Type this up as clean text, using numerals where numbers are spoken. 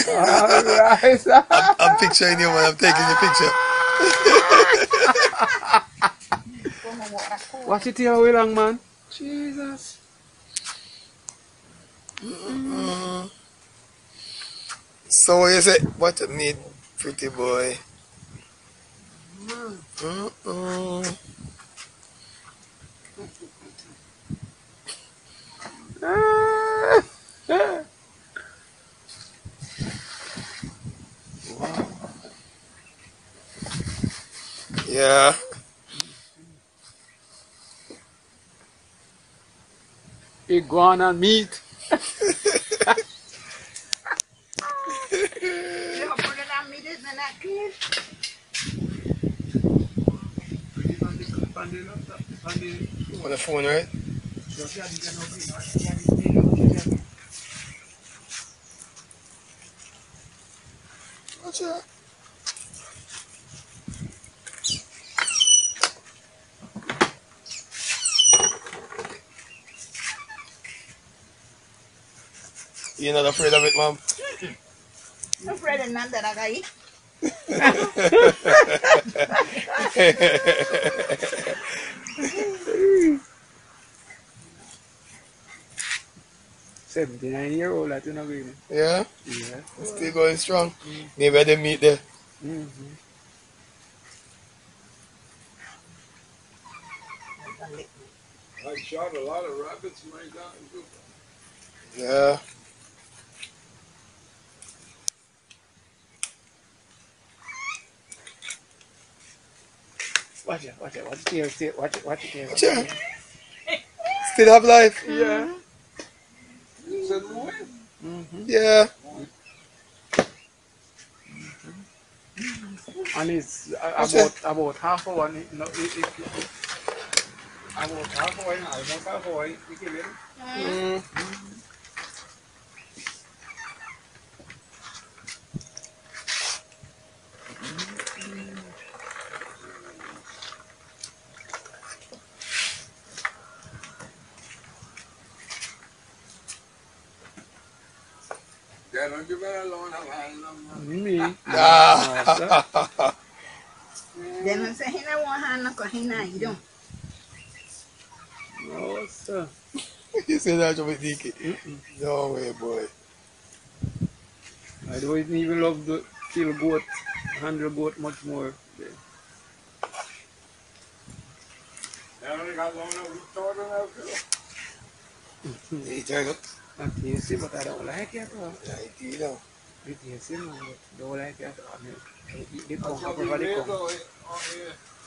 Alright. I'm picturing you, man. I'm taking your picture. Watch it here, way long, man. Jesus. So what you say? What you need, pretty boy? Yeah. Iguana meat. On the phone, right? Watch out. You're not afraid of it, mom? I'm afraid of none that I got eat. 79-year-old Latin agreement. Yeah? Yeah. Still going strong. Maybe I didn't meet there. I shot a lot of rabbits in my time too. Yeah. Watch it, watch it, watch it here, watch it, watch it here. Watch out. Still have life? Yeah. You said what? Yeah. And it's Watch it. about half hour. No, about half hour, almost half hour. You kill it. Yeah, don't you better alone. I'm hanging on. Me. Ah. Then say he don't want her no cause he not eat them. No, sir. You say that to me, Diki? No way, boy. I don't even love to kill goat, handle goat much more. I only got long enough to start on that too. Hey, turtle. I taste it, but I don't like it. Yeah, you know. I taste it, man, but don't like it. I mean, I eat the That's conch, I what we prefer the live conch. though. Oh, yeah.